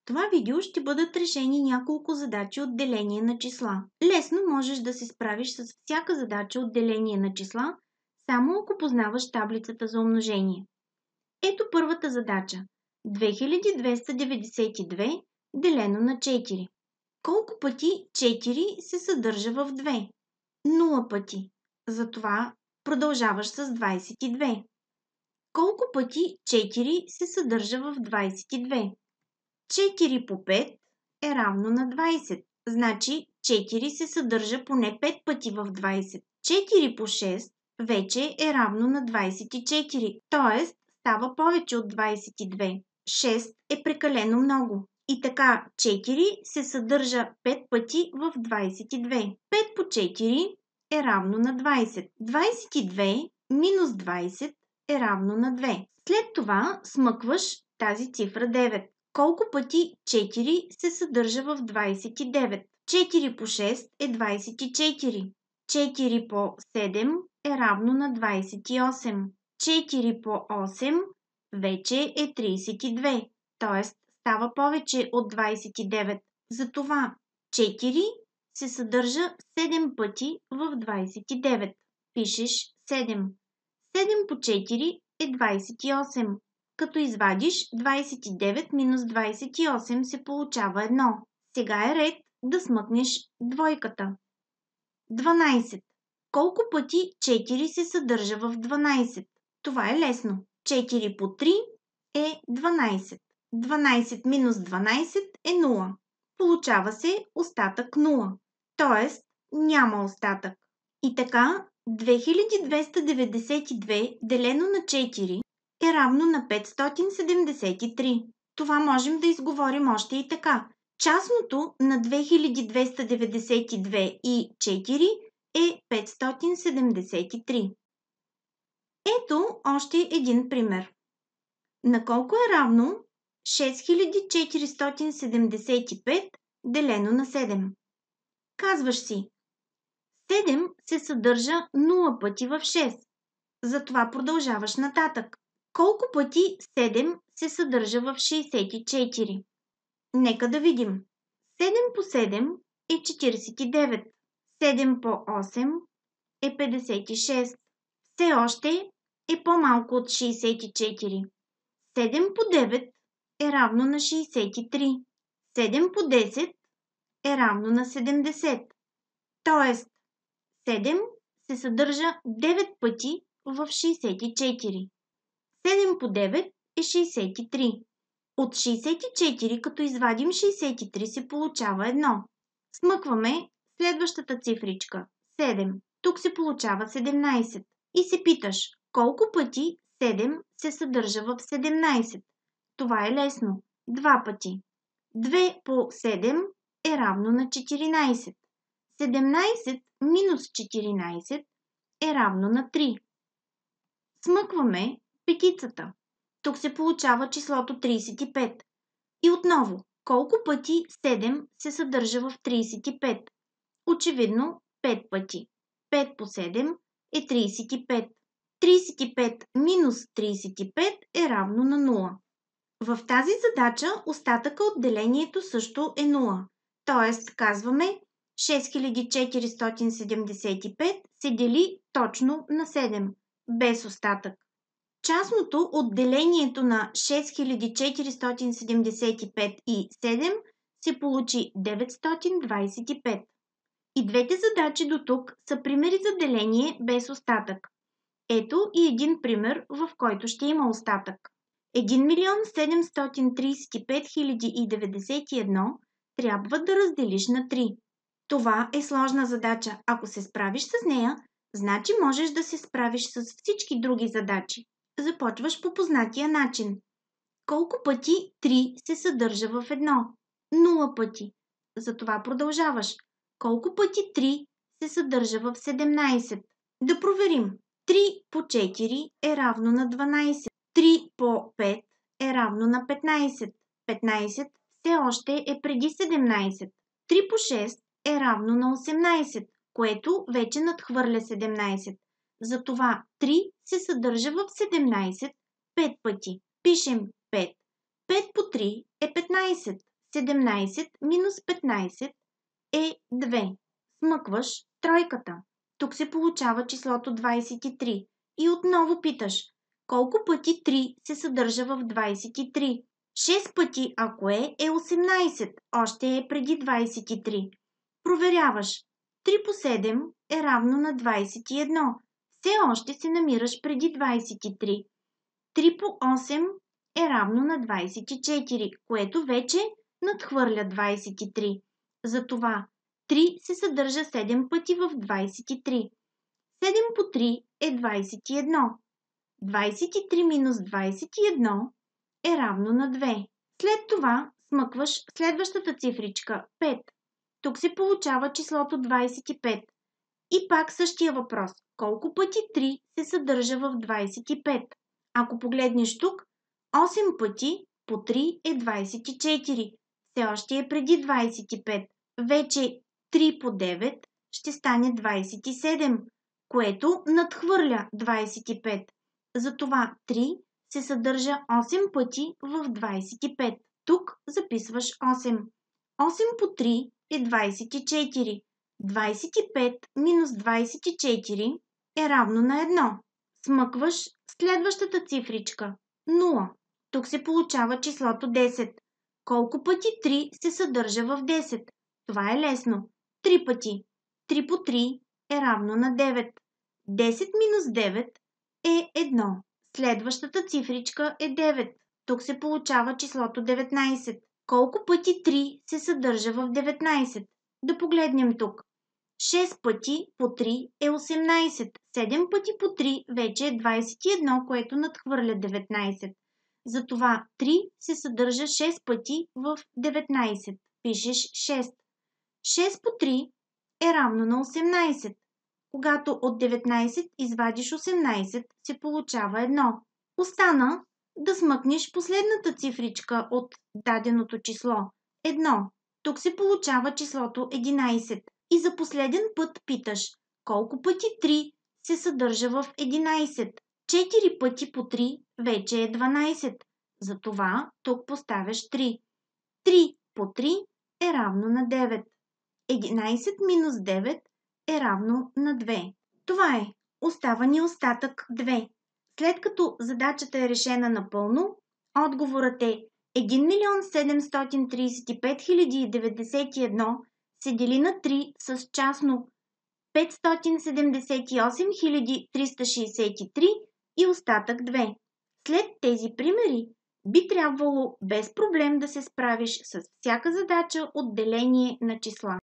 това видео ще бъдат решени няколко задачи от деление на числа. Лесно можеш да се справиш с всяка задача от деление на числа, само ако познаваш таблицата за умножение. Ето първата задача. 2292 делено на 4. Колко пъти 4 се съдържа в 2? 0 пъти. Затова продължаваш с 22. Колко пъти 4 се съдържа в 22? 4 по 5 е равно на 20. Значи 4 се съдържа поне 5 пъти в 20. 4 по 6 вече е равно на 24, т.е. става повече от 22. 6 е прекалено много. И така 4 се съдържа 5 пъти в 22. 5 по 4 е равно на 20. 22 минус 20 е равно на 2. След това смъкваш тази цифра 9. Колко пъти 4 се съдържа в 29? 4 по 6 е 24. 4 по 7 е равно на 28. 4 по 8 вече е 32, т.е. става повече от 29. Затова 4 се съдържа 7 пъти в 29. Пишеш 7. 7 по 4 е 28. Като извадиш 29 минус 28 се получава 1. Сега е ред да смъкнеш двойката. 12. Колко пъти 4 се съдържа в 12? Това е лесно. 4 по 3 е 12. 12 минус 12 е 0. Получава се остатък 0. Т.е. няма остатък. И така 2292 делено на 4 е равно на 573. Това можем да изговорим още и така. Частното на 2292 и 4 е 573. Ето още един пример. На колко е равно 6475 делено на 7? Казваш си, 7 се съдържа 0 пъти в 6. Затова продължаваш нататък. Колко пъти 7 се съдържа в 64? Нека да видим. 7 по 7 е 49. 7 по 8 е 56. Все още е по-малко от 64. 7 по 9 е равно на 63. 7 по 10 е равно на 70. Тоест, 7 се съдържа 9 пъти в 64. 7 по 9 е 63. От 64, като извадим 63, се получава 1. Смъкваме следващата цифричка. 7. Тук се получава 17. И се питаш, колко пъти 7 се съдържа в 17? Това е лесно. 2 пъти. 2 по 7 е равно на 14. 17 минус 14 е равно на 3. Смъкваме петицата. Тук се получава числото 35. И отново, колко пъти 7 се съдържа в 35? Очевидно 5 пъти. 5 по 7 е 35. 35 минус 35 е равно на 0. В тази задача остатъка от делението също е 0. Тоест казваме 6475 се дели точно на 7, без остатък. Частното от делението на 6475 и 7 се получи 925. И двете задачи до тук са примери за деление без остатък. Ето и един пример, в който ще има остатък. 1 735 091 трябва да разделиш на 3. Това е сложна задача. Ако се справиш с нея, значи можеш да се справиш с всички други задачи. Започваш по познатия начин. Колко пъти 3 се съдържа в 1? 0 пъти. Затова продължаваш. Колко пъти 3 се съдържа в 17? Да проверим. 3 по 4 е равно на 12. 3 по 5 е равно на 15. 15 все още е преди 17. 3 по 6 е равно на 18, което вече надхвърля 17. Затова 3 се съдържа в 17 5 пъти. Пишем 5. 5 по 3 е 15. 17 минус 15 е 2. Смъкваш тройката. Тук се получава числото 23. И отново питаш, колко пъти 3 се съдържа в 23? 6 пъти, ако е 18. Още е преди 23. Проверяваш. 3 по 7 е равно на 21. Все още се намираш преди 23. 3 по 8 е равно на 24, което вече надхвърля 23. Затова 3 се съдържа 7 пъти в 23. 7 по 3 е 21. 23 минус 21 е равно на 2. След това смъкваш следващата цифричка 5. Тук се получава числото 25. И пак същия въпрос. Колко пъти 3 се съдържа в 25? Ако погледнеш тук, 8 пъти по 3 е 24. Все още е преди 25. Вече 3 по 9 ще стане 27, което надхвърля 25. Затова 3 се съдържа 8 пъти в 25. Тук записваш 8. 8 по 3 е 24. 25 минус 24 е равно на 1. Смъкваш следващата цифричка 0. Тук се получава числото 10. Колко пъти 3 се съдържа в 10? Това е лесно. 3 пъти. 3 по 3 е равно на 9. 10 минус 9 е 1. Следващата цифричка е 9. Тук се получава числото 19. Колко пъти 3 се съдържа в 19? Да погледнем тук. 6 пъти по 3 е 18. 7 пъти по 3 вече е 21, което надхвърля 19. Затова 3 се съдържа 6 пъти в 19. Пишеш 6. 6 по 3 е равно на 18. Когато от 19 извадиш 18, се получава 1. Остана да смъкнеш последната цифричка от даденото число. 1. Тук се получава числото 11. И за последен път питаш, колко пъти 3 се съдържа в 11? 4 пъти по 3 вече е 12. Затова тук поставяш 3. 3 по 3 е равно на 9. 11 минус 9 е равно на 2. Това е. Остава ни остатък 2. След като задачата е решена напълно, отговорът е 1 735 091 се дели на 3 с частно 578 363 и остатък 2. След тези примери би трябвало без проблем да се справиш с всяка задача от деление на числа.